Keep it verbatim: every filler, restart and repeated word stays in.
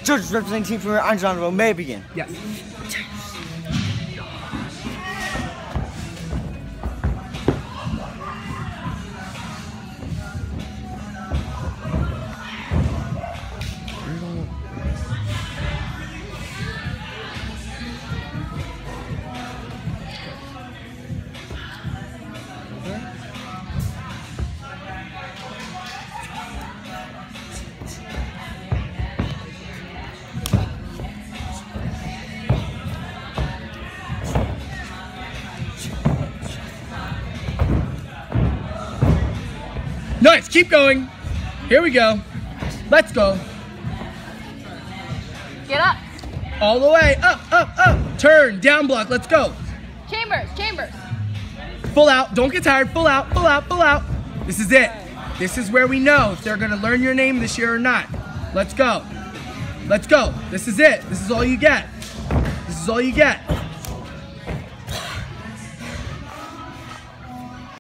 Judges representing Team Premier and John Debbaudt may begin. Yes. Nice, keep going. Here we go. Let's go. Get up. All the way, up, up, up. Turn, down block, let's go. Chambers, chambers. Full out, don't get tired, full out, full out, full out. This is it. This is where we know if they're gonna learn your name this year or not. Let's go. Let's go. This is it. This is all you get. This is all you get.